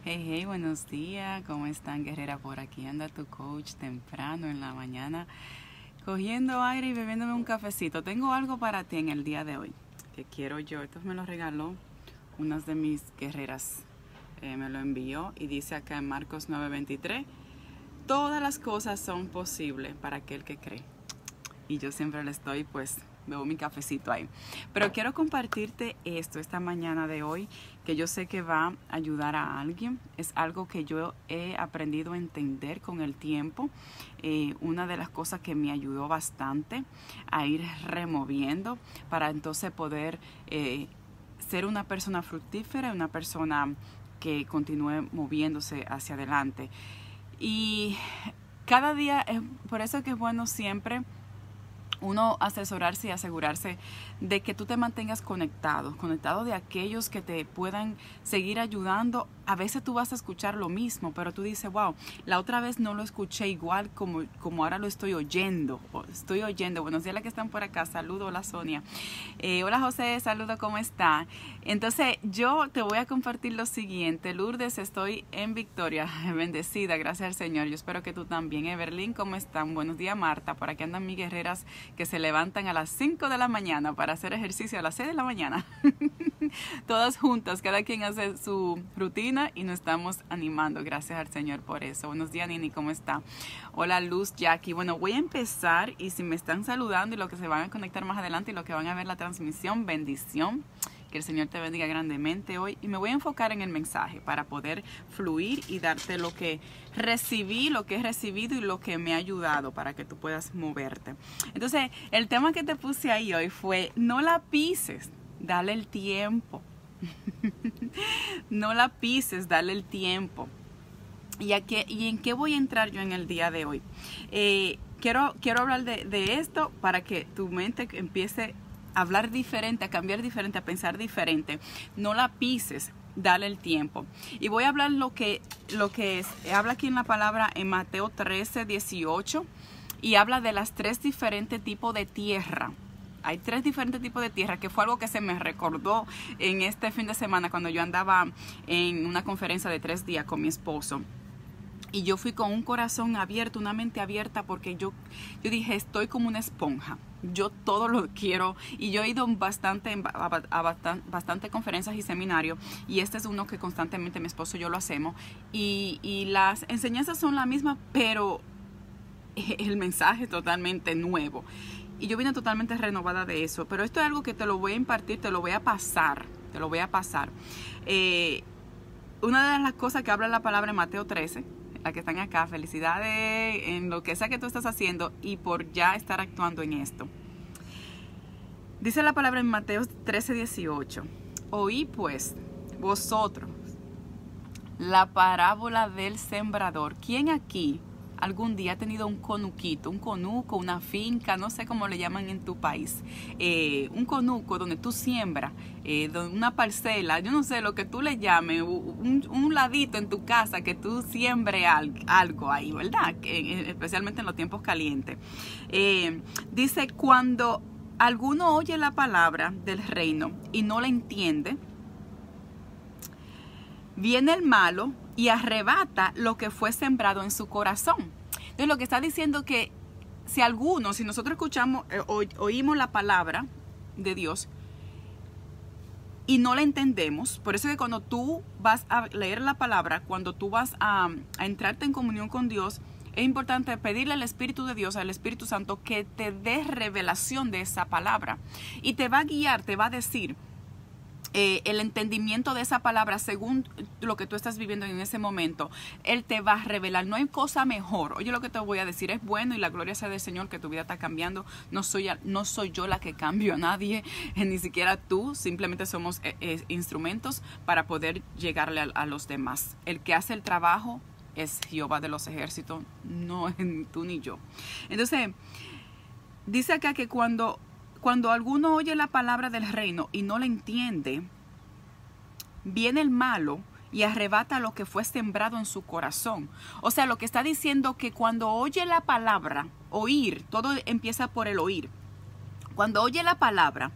Hey, hey, buenos días, ¿cómo están, guerrera? Por aquí anda tu coach temprano en la mañana, cogiendo aire y bebiéndome un cafecito. Tengo algo para ti en el día de hoy, que quiero yo. Esto me lo regaló una de mis guerreras, me lo envió y dice acá en Marcos 9:23, todas las cosas son posibles para aquel que cree. Y yo siempre le estoy, pues, bebo mi cafecito ahí. Pero quiero compartirte esto esta mañana de hoy, que yo sé que va a ayudar a alguien. Es algo que yo he aprendido a entender con el tiempo. Una de las cosas que me ayudó bastante a ir removiendo para entonces poder ser una persona fructífera, una persona que continúe moviéndose hacia adelante. Y cada día, por eso es que es bueno siempre uno asesorarse y asegurarse de que tú te mantengas conectado de aquellos que te puedan seguir ayudando. A veces tú vas a escuchar lo mismo, pero tú dices, wow, la otra vez no lo escuché igual como ahora lo estoy oyendo. Buenos días, las que están por acá. Saludo, hola Sonia. Hola José, saludo, ¿cómo está? Entonces, yo te voy a compartir lo siguiente. Lourdes, estoy en Victoria, bendecida, gracias al Señor. Yo espero que tú también. Evelyn, ¿cómo están? Buenos días, Marta. Por aquí andan mis guerreras que se levantan a las 5 de la mañana para hacer ejercicio a las 6 de la mañana. Todas juntas, cada quien hace su rutina y nos estamos animando. Gracias al Señor por eso. Buenos días, Nini, ¿cómo está? Hola, Luz, Jackie. Bueno, voy a empezar y si me están saludando y los que se van a conectar más adelante y los que van a ver la transmisión, bendición. Que el Señor te bendiga grandemente hoy. Y me voy a enfocar en el mensaje para poder fluir y darte lo que recibí, lo que he recibido y lo que me ha ayudado para que tú puedas moverte. Entonces, el tema que te puse ahí hoy fue, no la pises, dale el tiempo. No la pises, dale el tiempo. ¿Y en qué voy a entrar yo en el día de hoy? Quiero hablar de esto para que tu mente empiece hablar diferente, a cambiar diferente, a pensar diferente. No la pises, dale el tiempo. Y voy a hablar lo que habla aquí en la palabra en Mateo 13:18 y habla de las tres diferentes tipos de tierra. Hay tres diferentes tipos de tierra, que fue algo que se me recordó en este fin de semana cuando yo andaba en una conferencia de 3 días con mi esposo. Y yo fui con un corazón abierto, una mente abierta, porque yo dije, estoy como una esponja. Yo todo lo quiero. Y yo he ido bastante conferencias y seminarios. Y este es uno que constantemente mi esposo y yo lo hacemos. Y las enseñanzas son las mismas, pero el mensaje es totalmente nuevo. Y yo vine totalmente renovada de eso. Pero esto es algo que te lo voy a impartir, te lo voy a pasar. Una de las cosas que habla la palabra en Mateo 13, las que están acá, felicidades en lo que sea que tú estás haciendo y por ya estar actuando en esto. Dice la palabra en Mateo 13:18. Oí pues vosotros la parábola del sembrador. ¿Quién aquí algún día ha tenido un conuquito, un conuco, una finca, no sé cómo le llaman en tu país? Un conuco donde tú siembras, una parcela, yo no sé lo que tú le llames, un ladito en tu casa que tú siembres algo ahí, ¿verdad? Especialmente en los tiempos calientes. Dice, cuando alguno oye la palabra del reino y no la entiende, viene el malo y arrebata lo que fue sembrado en su corazón. Entonces lo que está diciendo que si nosotros escuchamos, oímos la palabra de Dios y no la entendemos, por eso es que cuando tú vas a leer la palabra, cuando tú vas a entrarte en comunión con Dios, es importante pedirle al Espíritu de Dios, al Espíritu Santo, que te dé revelación de esa palabra y te va a guiar, te va a decir el entendimiento de esa palabra según lo que tú estás viviendo en ese momento. Él te va a revelar. No hay cosa mejor. Oye, lo que te voy a decir es bueno y la gloria sea del Señor, que tu vida está cambiando. No soy yo la que cambio a nadie, ni siquiera tú. Simplemente somos instrumentos para poder llegarle a los demás. El que hace el trabajo es Jehová de los ejércitos, no es ni tú ni yo. Entonces, dice acá que cuando alguno oye la palabra del reino y no la entiende, viene el malo y arrebata lo que fue sembrado en su corazón. O sea, lo que está diciendo que cuando oye la palabra, oír, todo empieza por el oír. Cuando oye la palabra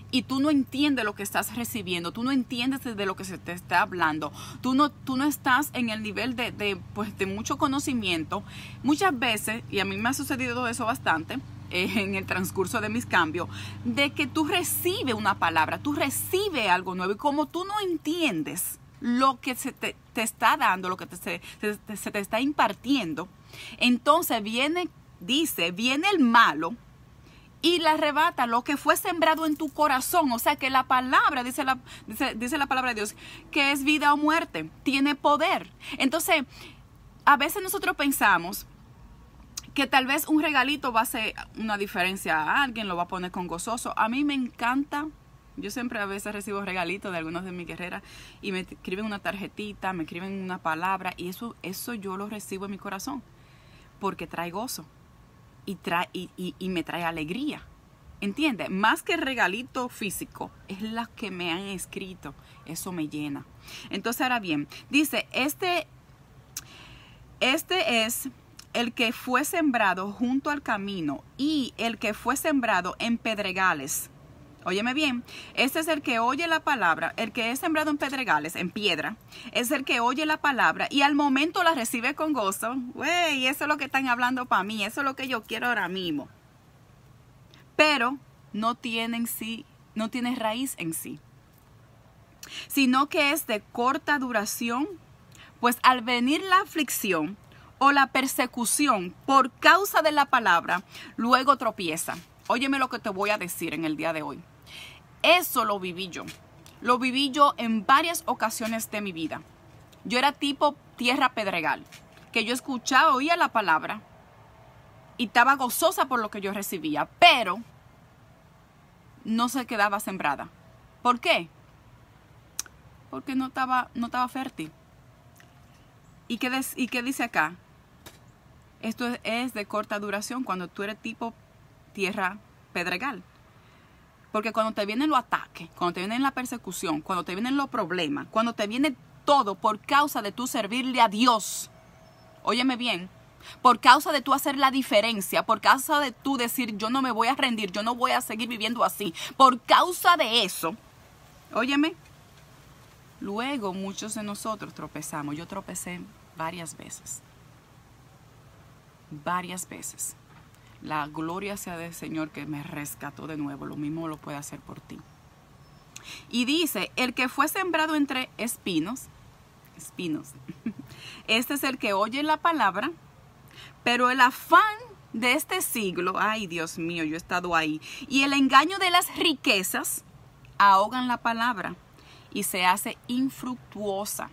y tú no entiendes lo que estás recibiendo, tú no entiendes de lo que se te está hablando, tú no estás en el nivel de mucho conocimiento, muchas veces, y a mí me ha sucedido eso bastante, en el transcurso de mis cambios, de que tú recibes una palabra, tú recibes algo nuevo y como tú no entiendes lo que se te está dando, lo que se te está impartiendo, entonces viene el malo y le arrebata lo que fue sembrado en tu corazón. O sea que la palabra, dice la palabra de Dios, que es vida o muerte, tiene poder. Entonces, a veces nosotros pensamos que tal vez un regalito va a hacer una diferencia a alguien, lo va a poner con gozoso. A mí me encanta. Yo siempre a veces recibo regalitos de algunos de mis guerreras y me escriben una tarjetita, me escriben una palabra y eso yo lo recibo en mi corazón porque trae gozo y me trae alegría. ¿Entiendes? Más que el regalito físico, es la que me han escrito. Eso me llena. Entonces, ahora bien, dice, este es el que fue sembrado junto al camino y el que fue sembrado en pedregales. Óyeme bien, este es el que oye la palabra, el que es sembrado en pedregales, en piedra, es el que oye la palabra y al momento la recibe con gozo. Güey, eso es lo que están hablando para mí, eso es lo que yo quiero ahora mismo. Pero no tiene raíz en sí, sino que es de corta duración, pues al venir la aflicción o la persecución por causa de la palabra, luego tropieza. Óyeme lo que te voy a decir en el día de hoy. Eso lo viví yo. Lo viví yo en varias ocasiones de mi vida. Yo era tipo tierra pedregal, que yo escuchaba, oía la palabra y estaba gozosa por lo que yo recibía, pero no se quedaba sembrada. ¿Por qué? Porque no estaba fértil. ¿Y qué dice acá? Esto es de corta duración cuando tú eres tipo tierra pedregal. Porque cuando te vienen los ataques, cuando te vienen la persecución, cuando te vienen los problemas, cuando te viene todo por causa de tú servirle a Dios, óyeme bien, por causa de tú hacer la diferencia, por causa de tú decir yo no me voy a rendir, yo no voy a seguir viviendo así, por causa de eso, óyeme, luego muchos de nosotros tropezamos. Yo tropecé varias veces. La gloria sea del Señor que me rescató de nuevo. Lo mismo lo puede hacer por ti. Y dice, el que fue sembrado entre espinos, este es el que oye la palabra, pero el afán de este siglo, ay Dios mío, yo he estado ahí, y el engaño de las riquezas ahogan la palabra y se hace infructuosa.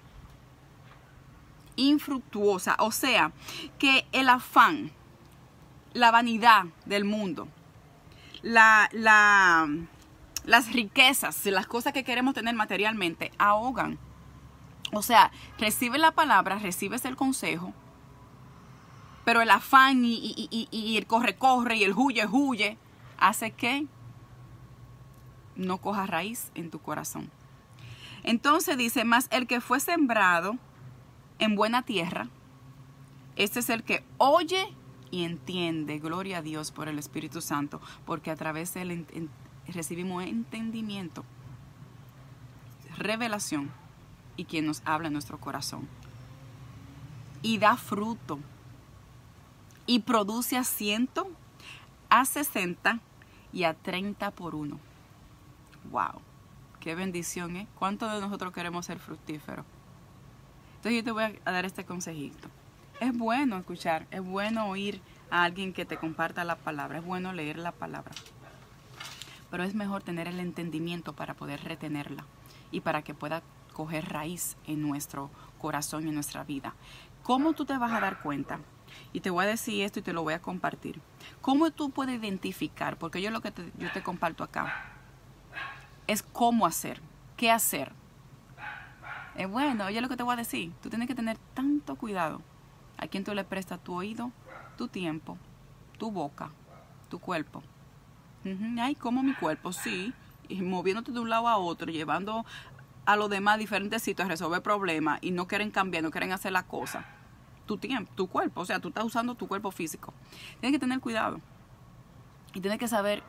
O sea, que el afán, la vanidad del mundo, las riquezas, las cosas que queremos tener materialmente, ahogan. O sea, recibes la palabra, recibes el consejo, pero el afán y el corre y el huye, hace que no coja raíz en tu corazón. Entonces dice, más el que fue sembrado en buena tierra, este es el que oye y entiende. Gloria a Dios por el Espíritu Santo, porque a través de él recibimos entendimiento, revelación, y quien nos habla en nuestro corazón. Y da fruto, y produce a 100, a 60 y a 30 por uno. ¡Wow! ¡Qué bendición, eh! ¿Cuántos de nosotros queremos ser fructíferos? Entonces yo te voy a dar este consejito. Es bueno escuchar, es bueno oír a alguien que te comparta la palabra, es bueno leer la palabra. Pero es mejor tener el entendimiento para poder retenerla y para que pueda coger raíz en nuestro corazón y en nuestra vida. ¿Cómo tú te vas a dar cuenta? Y te voy a decir esto y te lo voy a compartir. ¿Cómo tú puedes identificar? Porque yo lo que yo te comparto acá es cómo hacer, qué hacer. Bueno, oye lo que te voy a decir. Tú tienes que tener tanto cuidado a quien tú le prestas tu oído, tu tiempo, tu boca, tu cuerpo. Ay, como mi cuerpo, sí. Y moviéndote de un lado a otro, llevando a los demás diferentes sitios a resolver problemas y no quieren cambiar, no quieren hacer la cosa. Tu tiempo, tu cuerpo, o sea, tú estás usando tu cuerpo físico. Tienes que tener cuidado. Y tienes que saber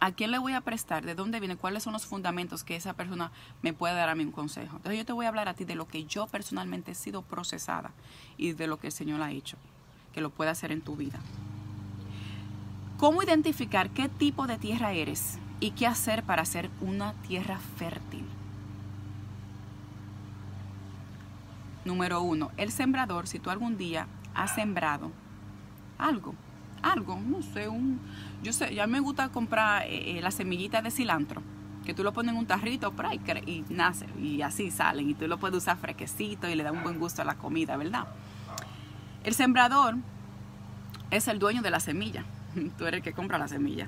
¿A quién le voy a prestar? ¿De dónde viene? ¿Cuáles son los fundamentos que esa persona me puede dar a mí un consejo? Entonces yo te voy a hablar a ti de lo que yo personalmente he sido procesada y de lo que el Señor ha hecho, que lo puede hacer en tu vida. ¿Cómo identificar qué tipo de tierra eres y qué hacer para ser una tierra fértil? Número 1, el sembrador. Si tú algún día has sembrado algo, no sé, ya me gusta comprar las semillitas de cilantro, que tú lo pones en un tarrito por ahí y nace, y así salen, y tú lo puedes usar fresquecito y le da un buen gusto a la comida, ¿verdad? El sembrador es el dueño de la semilla, tú eres el que compra la semilla.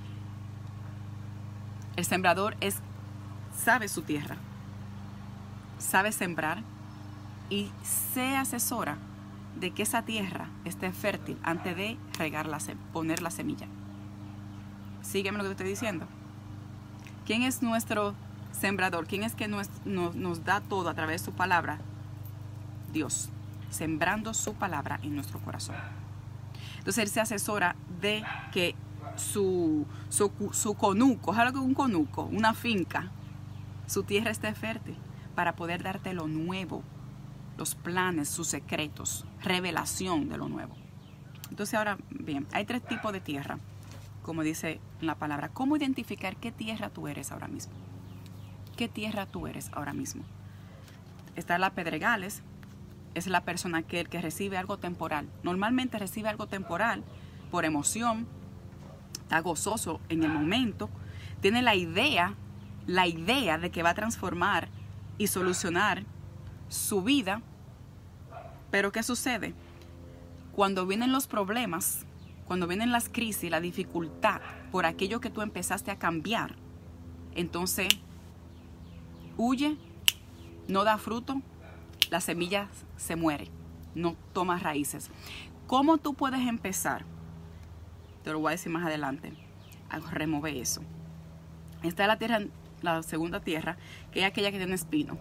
El sembrador sabe su tierra, sabe sembrar y se asesora de que esa tierra esté fértil antes de poner la semilla. Sígueme lo que te estoy diciendo. ¿Quién es nuestro sembrador? ¿Quién es que nos da todo a través de su palabra? Dios, sembrando su palabra en nuestro corazón. Entonces Él se asesora de que su conuco, es algo que un conuco, una finca, su tierra esté fértil para poder darte lo nuevo, los planes, sus secretos, revelación de lo nuevo. Entonces ahora bien, hay 3 tipos de tierra, como dice en la palabra. ¿Cómo identificar qué tierra tú eres ahora mismo? ¿Qué tierra tú eres ahora mismo? Está la pedregales, es la persona que recibe algo temporal. Normalmente recibe algo temporal por emoción, está gozoso en el momento, tiene la idea de que va a transformar y solucionar su vida. Pero ¿qué sucede? Cuando vienen los problemas, cuando vienen las crisis, la dificultad por aquello que tú empezaste a cambiar, entonces huye, no da fruto, la semilla se muere, no toma raíces. ¿Cómo tú puedes empezar? Te lo voy a decir más adelante, a remover eso. Está la tierra, la segunda tierra, que es aquella que tiene espino.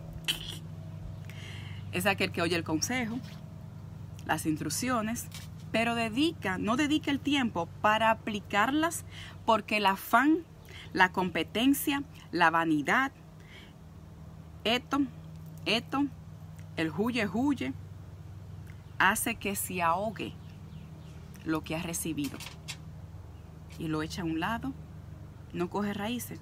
Es aquel que oye el consejo, las instrucciones, pero no dedica el tiempo para aplicarlas, porque el afán, la competencia, la vanidad, el huye, hace que se ahogue lo que ha recibido y lo echa a un lado, no coge raíces,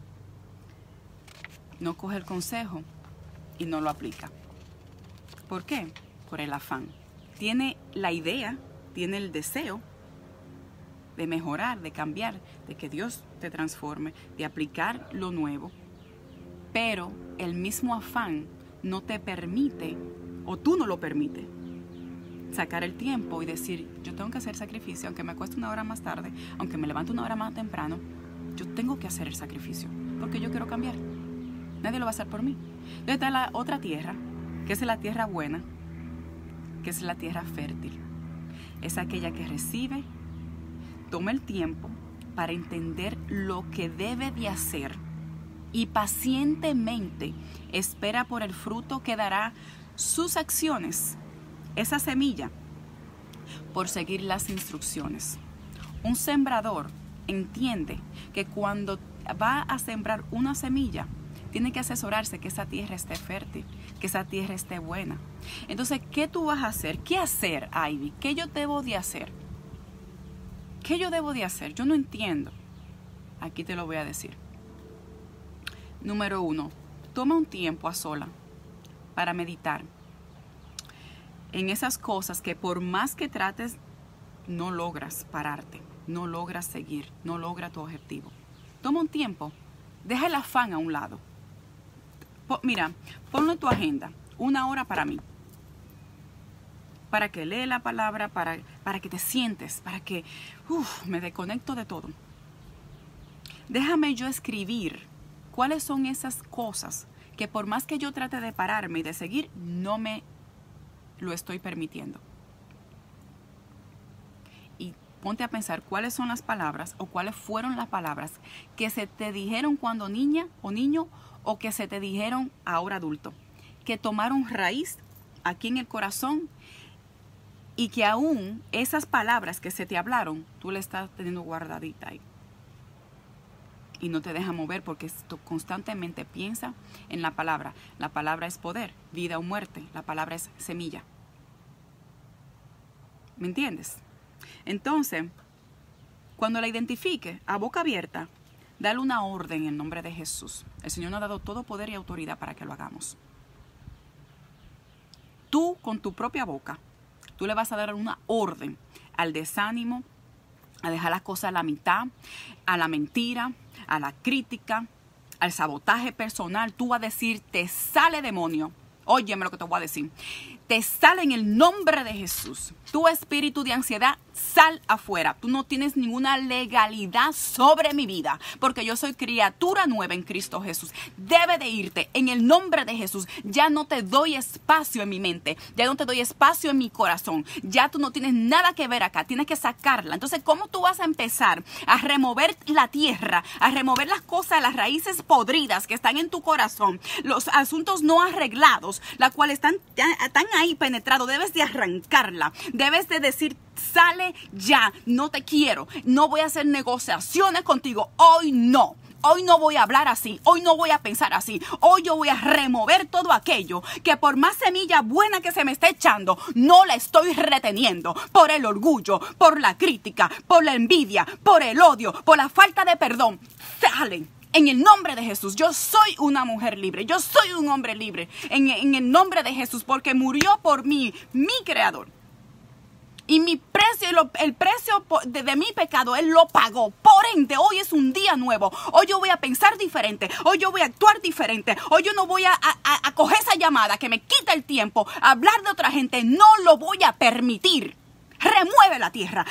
no coge el consejo y no lo aplica. ¿Por qué? Por el afán. Tiene la idea, tiene el deseo de mejorar, de cambiar, de que Dios te transforme, de aplicar lo nuevo, pero el mismo afán no te permite, o tú no lo permites, sacar el tiempo y decir, yo tengo que hacer sacrificio, aunque me cueste 1 hora más tarde, aunque me levante 1 hora más temprano, yo tengo que hacer el sacrificio, porque yo quiero cambiar. Nadie lo va a hacer por mí. Entonces está la otra tierra, que es la tierra buena, que es la tierra fértil. Es aquella que recibe, toma el tiempo para entender lo que debe de hacer y pacientemente espera por el fruto que dará sus acciones, esa semilla, por seguir las instrucciones. Un sembrador entiende que cuando va a sembrar una semilla, tiene que asesorarse que esa tierra esté fértil, que esa tierra esté buena. Entonces, ¿qué tú vas a hacer? ¿Qué hacer, Ivy? ¿Qué yo debo de hacer? ¿Qué yo debo de hacer? Yo no entiendo. Aquí te lo voy a decir. Número 1, toma un tiempo a sola para meditar en esas cosas que por más que trates, no logras pararte, no logras seguir, no logras tu objetivo. Toma un tiempo, deja el afán a un lado. Mira, ponlo en tu agenda, 1 hora para mí. Para que lee la palabra, para que te sientes, para que me desconecto de todo. Déjame yo escribir cuáles son esas cosas que por más que yo trate de pararme y de seguir, no me lo estoy permitiendo. Y ponte a pensar cuáles son las palabras o cuáles fueron las palabras que se te dijeron cuando niña o niño, o que se te dijeron ahora adulto, que tomaron raíz aquí en el corazón y que aún esas palabras que se te hablaron, tú le estás teniendo guardadita ahí. y no te deja mover porque esto constantemente piensa en la palabra. La palabra es poder, vida o muerte. La palabra es semilla. ¿Me entiendes? Entonces, cuando la identifique a boca abierta, dale una orden en nombre de Jesús. El Señor nos ha dado todo poder y autoridad para que lo hagamos. Tú, con tu propia boca, tú le vas a dar una orden al desánimo, a dejar las cosas a la mitad, a la mentira, a la crítica, al sabotaje personal. Tú vas a decir, te sale demonio. Óyeme lo que te voy a decir. Te sale en el nombre de Jesús. Tu espíritu de ansiedad, sal afuera. Tú no tienes ninguna legalidad sobre mi vida, porque yo soy criatura nueva en Cristo Jesús. Debe de irte en el nombre de Jesús. Ya no te doy espacio en mi mente. Ya no te doy espacio en mi corazón. Ya tú no tienes nada que ver acá. Tienes que sacarla. Entonces, ¿cómo tú vas a empezar a remover la tierra, a remover las cosas, las raíces podridas que están en tu corazón, los asuntos no arreglados, las cuales están ahí penetrados? Debes de arrancarla. Debes de decir, sale ya, no te quiero, no voy a hacer negociaciones contigo, hoy no. Hoy no voy a hablar así, hoy no voy a pensar así, hoy yo voy a remover todo aquello que por más semilla buena que se me esté echando, no la estoy reteniendo por el orgullo, por la crítica, por la envidia, por el odio, por la falta de perdón. Salen. En el nombre de Jesús, yo soy una mujer libre, yo soy un hombre libre, en el nombre de Jesús, porque murió por mí, mi Creador. Y mi precio, el precio de mi pecado, Él lo pagó. Por ende, hoy es un día nuevo. Hoy yo voy a pensar diferente. Hoy yo voy a actuar diferente. Hoy yo no voy a coger esa llamada que me quita el tiempo. Hablar de otra gente, no lo voy a permitir. Remueve la tierra,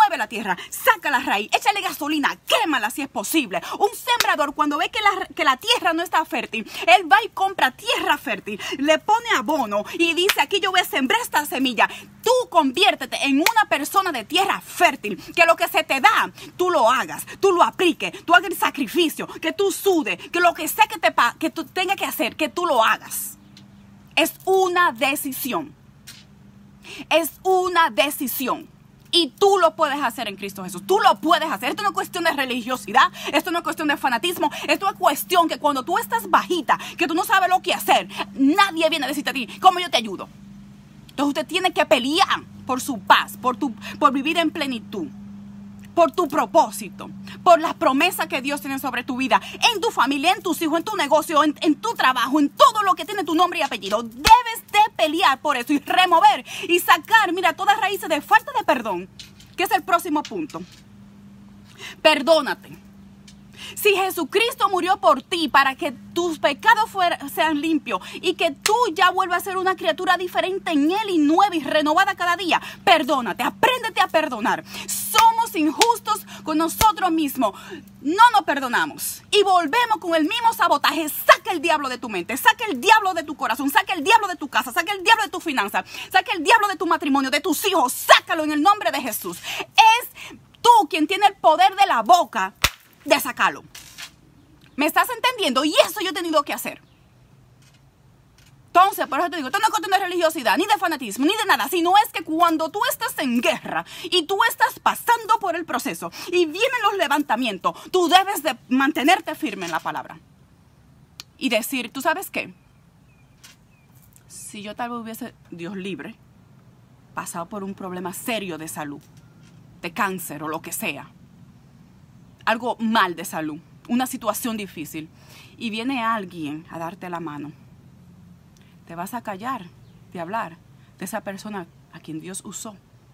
saca la raíz, échale gasolina, quémala si es posible. Un sembrador, cuando ve que la tierra no está fértil, él va y compra tierra fértil, le pone abono y dice, aquí yo voy a sembrar esta semilla. Tú conviértete en una persona de tierra fértil, que lo que se te da, tú lo hagas, tú lo apliques, tú hagas el sacrificio, que tú sudes, que lo que sea que tú tengas que hacer, que tú lo hagas. Es una decisión. Es una decisión. Y tú lo puedes hacer en Cristo Jesús. Tú lo puedes hacer. Esto no es cuestión de religiosidad. Esto no es cuestión de fanatismo. Esto es cuestión que cuando tú estás bajita, que tú no sabes lo que hacer, nadie viene a decirte a ti, ¿cómo yo te ayudo? Entonces usted tiene que pelear por su paz, por vivir en plenitud, por tu propósito, por las promesas que Dios tiene sobre tu vida, en tu familia, en tus hijos, en tu negocio, en tu trabajo, en todo lo que tiene tu nombre y apellido. Debes de pelear por eso y remover y sacar, mira, todas raíces de falta de perdón, que es el próximo punto. Perdónate. Si Jesucristo murió por ti para que tus pecados sean limpios y que tú ya vuelvas a ser una criatura diferente en Él y nueva y renovada cada día, perdónate, apréndete a perdonar. Somos injustos con nosotros mismos. No nos perdonamos y volvemos con el mismo sabotaje. Saca el diablo de tu mente, saca el diablo de tu corazón, saca el diablo de tu casa, saca el diablo de tu finanza, saca el diablo de tu matrimonio, de tus hijos. Sácalo en el nombre de Jesús. Es tú quien tiene el poder de la boca de sacarlo. ¿Me estás entendiendo? Y eso yo he tenido que hacer. Entonces, por eso te digo, esto no es cuestión de religiosidad, ni de fanatismo, ni de nada, sino es que cuando tú estás en guerra y tú estás pasando por el proceso y vienen los levantamientos, tú debes de mantenerte firme en la palabra y decir, ¿tú sabes qué? Si yo tal vez hubiese, Dios libre, pasado por un problema serio de salud, de cáncer o lo que sea, algo mal de salud, una situación difícil, y viene alguien a darte la mano, te vas a callar de hablar de esa persona a quien Dios usó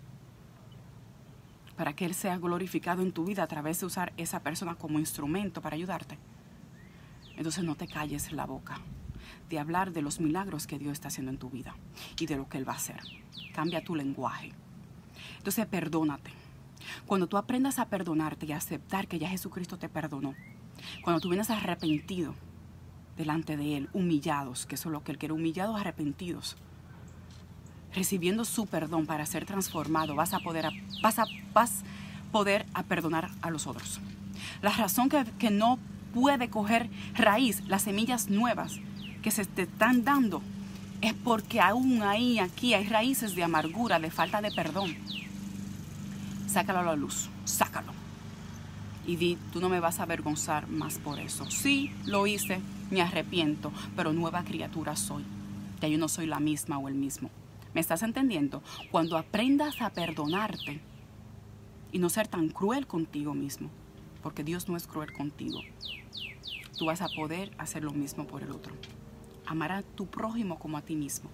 para que Él sea glorificado en tu vida a través de usar esa persona como instrumento para ayudarte. Entonces no te calles la boca de hablar de los milagros que Dios está haciendo en tu vida y de lo que Él va a hacer. Cambia tu lenguaje. Entonces perdónate. Cuando tú aprendas a perdonarte y a aceptar que ya Jesucristo te perdonó, cuando tú vienes arrepentido delante de Él, humillados, que eso es lo que Él quiere, humillados, arrepentidos, recibiendo su perdón para ser transformado, vas a poder a perdonar a los otros. La razón que no puede coger raíz las semillas nuevas que se te están dando es porque aún aquí hay raíces de amargura, de falta de perdón. Sácalo a la luz, sácalo. y di, tú no me vas a avergonzar más por eso. Sí, lo hice, me arrepiento, pero nueva criatura soy. Ya yo no soy la misma o el mismo. ¿Me estás entendiendo? Cuando aprendas a perdonarte y no ser tan cruel contigo mismo, porque Dios no es cruel contigo, tú vas a poder hacer lo mismo por el otro. Amar a tu prójimo como a ti mismo.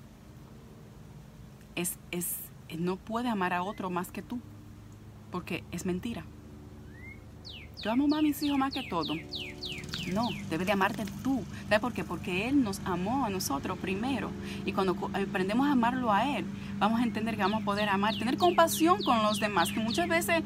No puede amar a otro más que tú, porque es mentira. Yo amo más a mis hijos más que todo. No, debes de amarte tú. ¿Sabes por qué? Porque Él nos amó a nosotros primero. Y cuando aprendemos a amarlo a Él, vamos a entender que vamos a poder amar, tener compasión con los demás, que muchas veces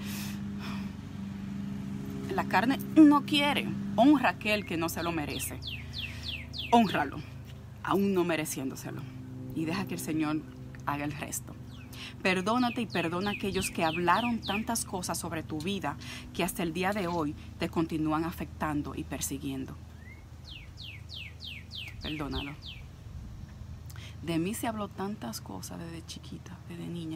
la carne no quiere. Honra a aquel que no se lo merece. Hónralo, aún no mereciéndoselo. Y deja que el Señor haga el resto. Perdónate y perdona a aquellos que hablaron tantas cosas sobre tu vida que hasta el día de hoy te continúan afectando y persiguiendo. Perdónalo. De mí se habló tantas cosas desde chiquita, desde niña,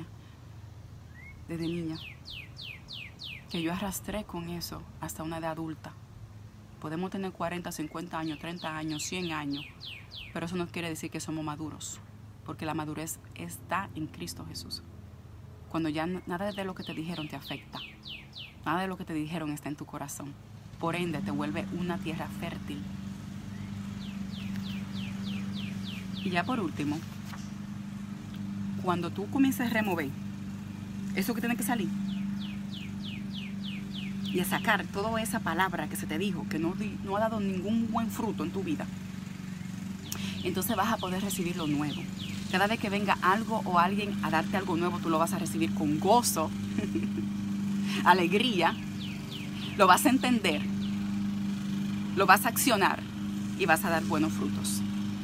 que yo arrastré con eso hasta una edad adulta. Podemos tener 40, 50 años, 30 años, 100 años, pero eso no quiere decir que somos maduros, porque la madurez está en Cristo Jesús. Cuando ya nada de lo que te dijeron te afecta, nada de lo que te dijeron está en tu corazón, por ende te vuelve una tierra fértil. Y ya por último, cuando tú comiences a remover eso que tiene que salir y a sacar toda esa palabra que se te dijo que no ha dado ningún buen fruto en tu vida, entonces vas a poder recibir lo nuevo. Cada vez que venga algo o alguien a darte algo nuevo, tú lo vas a recibir con gozo, alegría, lo vas a entender, lo vas a accionar y vas a dar buenos frutos.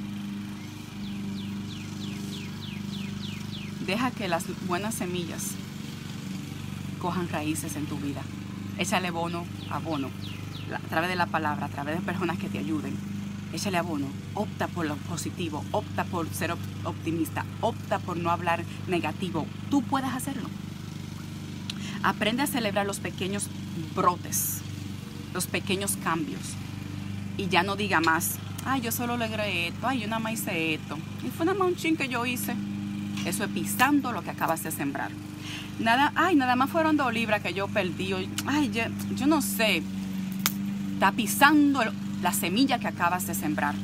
Deja que las buenas semillas cojan raíces en tu vida. Échale abono, a través de la palabra, a través de personas que te ayuden. Échale abono, opta por lo positivo, opta por ser optimista, opta por no hablar negativo. Tú puedes hacerlo. Aprende a celebrar los pequeños brotes, los pequeños cambios. Y ya no diga más, ay, yo solo logré esto, ay, yo nada más hice esto. Y fue nada más un chin que yo hice. Eso es pisando lo que acabas de sembrar. Nada más fueron 2 libras que yo perdí. Ay, yo no sé. Está pisando la semilla que acabas de sembrar.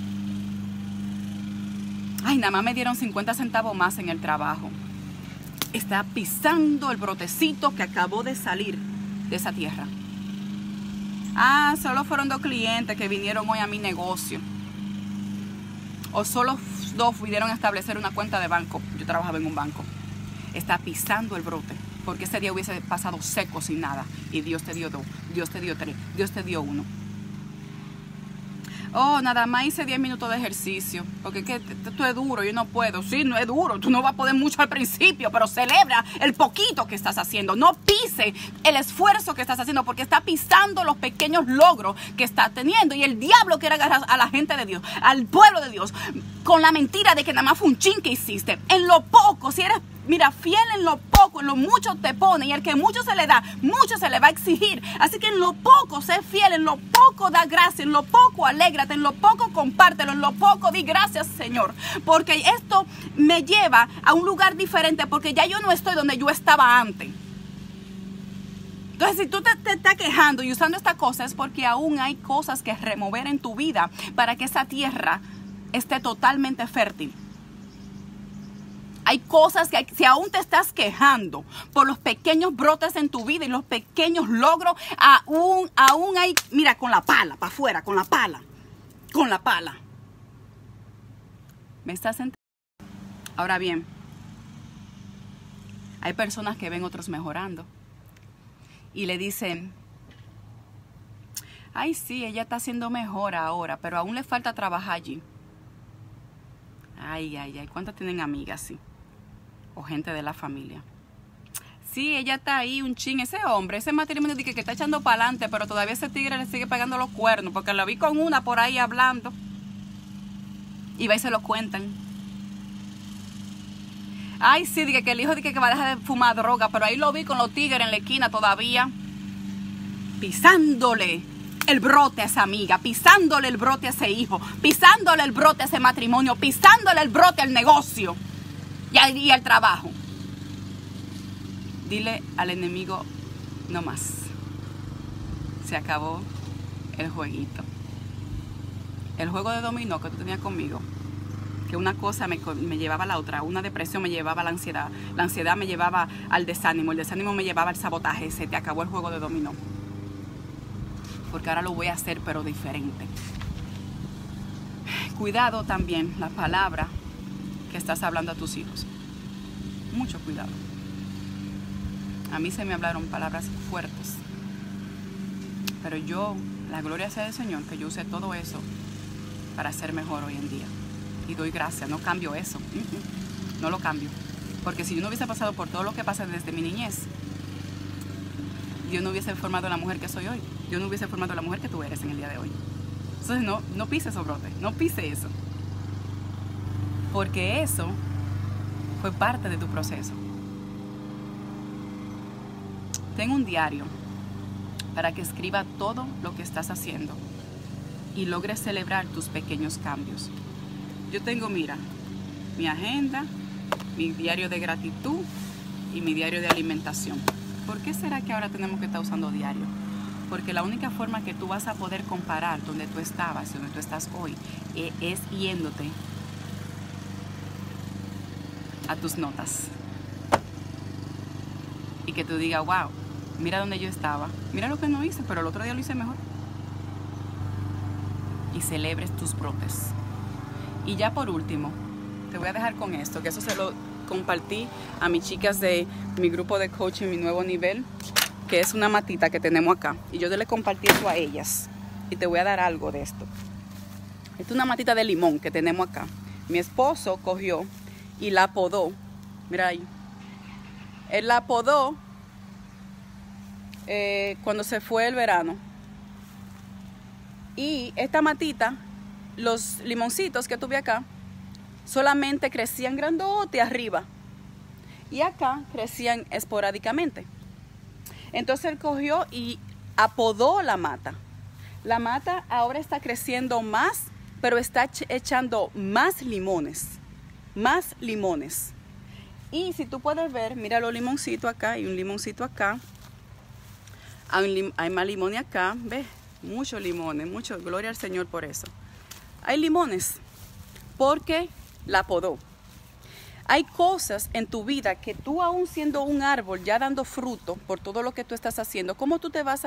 Ay, nada más me dieron 50 centavos más en el trabajo. Está pisando el brotecito que acabó de salir de esa tierra. Ah, solo fueron 2 clientes que vinieron hoy a mi negocio. O solo 2 vinieron a establecer una cuenta de banco. Yo trabajaba en un banco. Está pisando el brote. Porque ese día hubiese pasado seco sin nada. Y Dios te dio 2, Dios te dio 3, Dios te dio 1. Oh, nada más hice 10 minutos de ejercicio. Porque esto es duro, yo no puedo. Sí, no es duro, tú no vas a poder mucho al principio, pero celebra el poquito que estás haciendo. No pise el esfuerzo que estás haciendo, porque está pisando los pequeños logros que estás teniendo. Y el diablo quiere agarrar a la gente de Dios, al pueblo de Dios, con la mentira de que nada más fue un chin que hiciste. En lo poco, si eres, mira, fiel en lo poco, en lo mucho te pone, y el que mucho se le da, mucho se le va a exigir. Así que en lo poco sé fiel, en lo poco da gracia, en lo poco alégrate, en lo poco compártelo, en lo poco di gracias, Señor, porque esto me lleva a un lugar diferente, porque ya yo no estoy donde yo estaba antes. Entonces, si tú te estás quejando y usando esta cosa, es porque aún hay cosas que remover en tu vida para que esa tierra esté totalmente fértil. Hay cosas que si aún te estás quejando por los pequeños brotes en tu vida y los pequeños logros, aún hay, mira, con la pala, para afuera, con la pala. ¿Me estás entendiendo? Ahora bien, hay personas que ven otros mejorando y le dicen, ay, sí, ella está haciendo mejor ahora, pero aún le falta trabajar allí. Ay, ¿cuántas tienen amigas así? O gente de la familia. Sí, ella está ahí, un chin. Ese hombre, ese matrimonio que está echando para adelante, pero todavía ese tigre le sigue pegando los cuernos, porque lo vi con una por ahí hablando. Y va y se lo cuentan. Ay, sí, que el hijo dice que va a dejar de fumar droga, pero ahí lo vi con los tigres en la esquina todavía. pisándole el brote a esa amiga, pisándole el brote a ese hijo, pisándole el brote a ese matrimonio, pisándole el brote al negocio y al trabajo. Dile al enemigo, no más. Se acabó el jueguito. El juego de dominó que tú tenías conmigo, que una cosa me llevaba a la otra, una depresión me llevaba a la ansiedad me llevaba al desánimo, el desánimo me llevaba al sabotaje. Se te acabó el juego de dominó. Porque ahora lo voy a hacer, pero diferente. Cuidado también la palabra que estás hablando a tus hijos. Mucho cuidado. A mí se me hablaron palabras fuertes. Pero yo, la gloria sea del Señor, que yo usé todo eso para ser mejor hoy en día. Y doy gracias, no cambio eso. No lo cambio. Porque si yo no hubiese pasado por todo lo que pasé desde mi niñez, yo no hubiese formado la mujer que soy hoy. Yo no hubiese formado la mujer que tú eres en el día de hoy. Entonces no pise esos brotes, no pise eso. Porque eso fue parte de tu proceso. Ten un diario para que escriba todo lo que estás haciendo y logres celebrar tus pequeños cambios. Yo tengo, mira, mi agenda, mi diario de gratitud y mi diario de alimentación. ¿Por qué será que ahora tenemos que estar usando diario? Porque la única forma que tú vas a poder comparar donde tú estabas y donde tú estás hoy es yéndote a tus notas. Y que tú digas, wow, mira dónde yo estaba, mira lo que no hice, pero el otro día lo hice mejor. Y celebres tus brotes. Y ya por último, te voy a dejar con esto, que eso se lo compartí a mis chicas de mi grupo de coaching, mi nuevo nivel, que es una matita que tenemos acá. Y yo le compartí eso a ellas. Y te voy a dar algo de esto. Esta es una matita de limón que tenemos acá. Mi esposo cogió y la podó. Mira ahí. Él la podó cuando se fue el verano. Y esta matita, los limoncitos que tuve acá, solamente crecían grandote arriba. Y acá crecían esporádicamente. Entonces él cogió y apodó la mata. La mata ahora está creciendo más, pero está echando más limones. Más limones. Y si tú puedes ver, mira los limoncitos acá y un limoncito acá. Hay más limones acá, ¿ves? Muchos limones, mucho, gloria al Señor por eso. Hay limones, porque la podó. Hay cosas en tu vida que tú, aún siendo un árbol, ya dando fruto por todo lo que tú estás haciendo, ¿cómo tú vas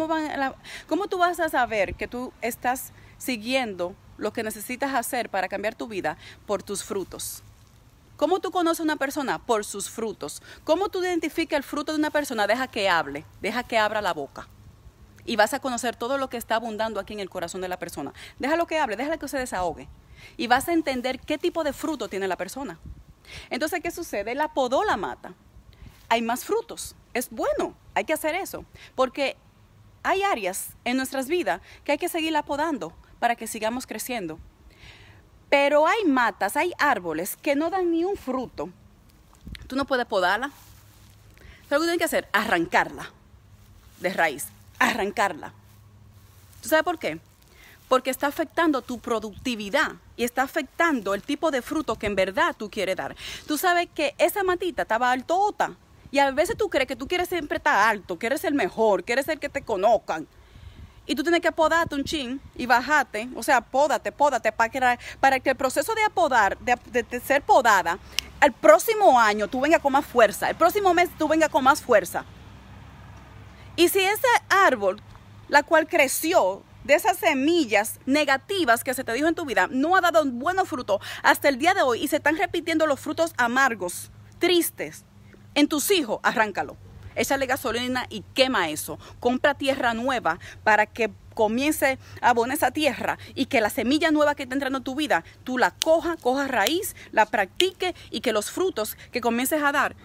a saber que tú estás siguiendo lo que necesitas hacer para cambiar tu vida? Por tus frutos. ¿Cómo tú conoces a una persona? Por sus frutos. ¿Cómo tú identificas el fruto de una persona? Deja que hable, deja que abra la boca. Y vas a conocer todo lo que está abundando aquí en el corazón de la persona. Déjalo que hable, déjalo que se desahogue. Y vas a entender qué tipo de fruto tiene la persona. Entonces, ¿qué sucede? Él apodó la mata. Hay más frutos. Es bueno, hay que hacer eso. Porque hay áreas en nuestras vidas que hay que seguir apodando para que sigamos creciendo. Pero hay matas, hay árboles que no dan ni un fruto. Tú no puedes podarla. Lo que tienes que hacer, arrancarla de raíz. Arrancarla. ¿Tú sabes por qué? Porque está afectando tu productividad y está afectando el tipo de fruto que en verdad tú quieres dar. Tú sabes que esa matita estaba altota y a veces tú crees que tú quieres siempre estar alto, quieres ser mejor, quieres ser que te conozcan. Y tú tienes que podarte un chin y bajarte, o sea, pódate para que el proceso de apodar, de ser podada, el próximo año tú vengas con más fuerza, el próximo mes tú vengas con más fuerza. Y si ese árbol, la cual creció de esas semillas negativas que se te dijo en tu vida, no ha dado buenos frutos hasta el día de hoy y se están repitiendo los frutos amargos, tristes, en tus hijos, arráncalo. Échale gasolina y quema eso. Compra tierra nueva para que comience a abonar esa tierra y que la semilla nueva que está entrando en tu vida, tú la cojas raíz, la practique y que los frutos que comiences a dar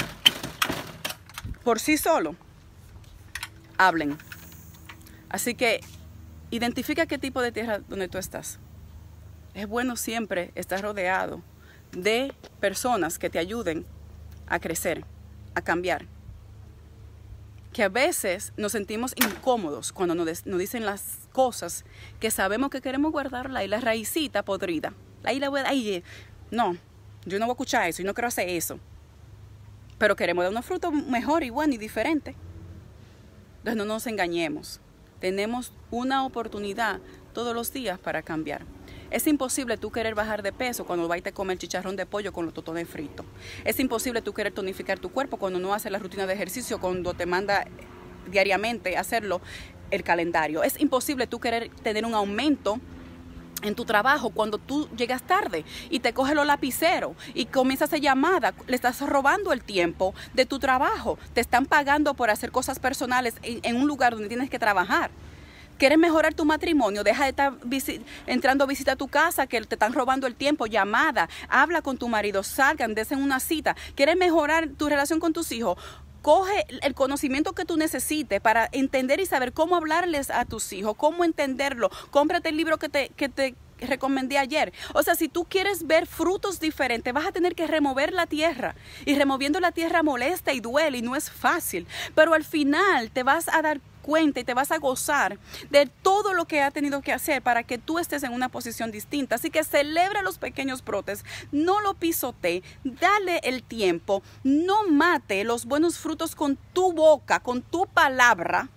por sí solo hablen. Así que identifica qué tipo de tierra donde tú estás. Es bueno siempre estar rodeado de personas que te ayuden a crecer, a cambiar. que a veces nos sentimos incómodos cuando nos dicen las cosas que sabemos que queremos guardarla y la raicita podrida. No, yo no voy a escuchar eso y no quiero hacer eso. Pero queremos dar unos frutos mejor y bueno y diferente. Entonces no nos engañemos. Tenemos una oportunidad todos los días para cambiar. Es imposible tú querer bajar de peso cuando vas a comer chicharrón de pollo con los totones fritos. Es imposible tú querer tonificar tu cuerpo cuando no haces la rutina de ejercicio, cuando te manda diariamente hacerlo el calendario. Es imposible tú querer tener un aumento en tu trabajo cuando tú llegas tarde y te coges los lapiceros y comienzas a hacer llamadas. Le estás robando el tiempo de tu trabajo. Te están pagando por hacer cosas personales en un lugar donde tienes que trabajar. ¿Quieres mejorar tu matrimonio? Deja de estar entrando a visitar tu casa, que te están robando el tiempo. Llamada, habla con tu marido, salgan, desen una cita. ¿Quieres mejorar tu relación con tus hijos? Coge el conocimiento que tú necesites para entender y saber cómo hablarles a tus hijos, cómo entenderlo. Cómprate el libro que te recomendé ayer. O sea, si tú quieres ver frutos diferentes, vas a tener que remover la tierra. Y removiendo la tierra molesta y duele y no es fácil. Pero al final te vas a dar cuenta y te vas a gozar de todo lo que ha tenido que hacer para que tú estés en una posición distinta. Así que celebra los pequeños brotes, no lo pisotee, dale el tiempo, no mate los buenos frutos con tu boca, con tu palabra.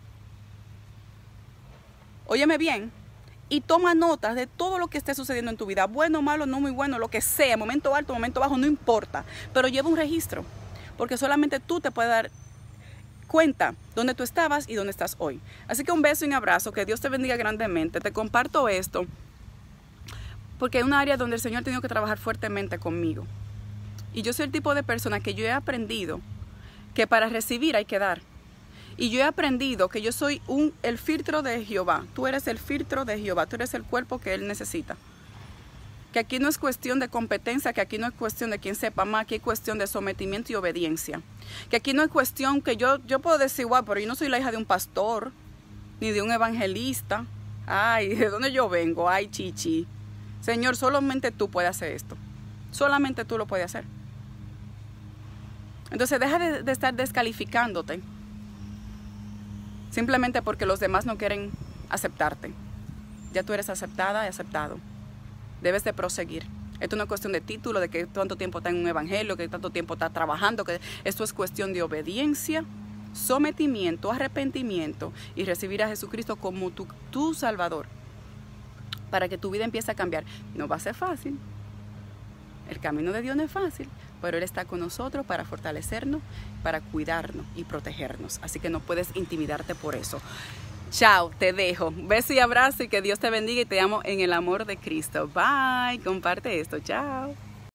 Óyeme bien. Y toma notas de todo lo que esté sucediendo en tu vida, bueno, malo, no muy bueno, lo que sea, momento alto, momento bajo, no importa, pero lleva un registro, porque solamente tú te puedes dar cuenta dónde tú estabas y dónde estás hoy. Así que un beso y un abrazo, que Dios te bendiga grandemente. Te comparto esto porque es un área donde el Señor ha tenido que trabajar fuertemente conmigo. Y yo soy el tipo de persona que yo he aprendido que para recibir hay que dar. Y yo he aprendido que yo soy el filtro de Jehová. Tú eres el filtro de Jehová. Tú eres el cuerpo que Él necesita. Que aquí no es cuestión de competencia, que aquí no es cuestión de quién sepa más, aquí es cuestión de sometimiento y obediencia. Que aquí no es cuestión que yo puedo decir, wow, pero yo no soy la hija de un pastor, ni de un evangelista. Ay, ¿de dónde yo vengo? Ay, chichi. Señor, solamente tú puedes hacer esto. Solamente tú lo puedes hacer. Entonces deja de estar descalificándote simplemente porque los demás no quieren aceptarte. Ya tú eres aceptada y aceptado. Debes de proseguir. Esto no es cuestión de título, de que tanto tiempo está en un evangelio, que tanto tiempo está trabajando. Que esto es cuestión de obediencia, sometimiento, arrepentimiento y recibir a Jesucristo como tu Salvador. Para que tu vida empiece a cambiar. No va a ser fácil. El camino de Dios no es fácil, pero Él está con nosotros para fortalecernos, para cuidarnos y protegernos. Así que no puedes intimidarte por eso. Chao, te dejo. Beso y abrazo y que Dios te bendiga y te amo en el amor de Cristo. Bye. Comparte esto. Chao.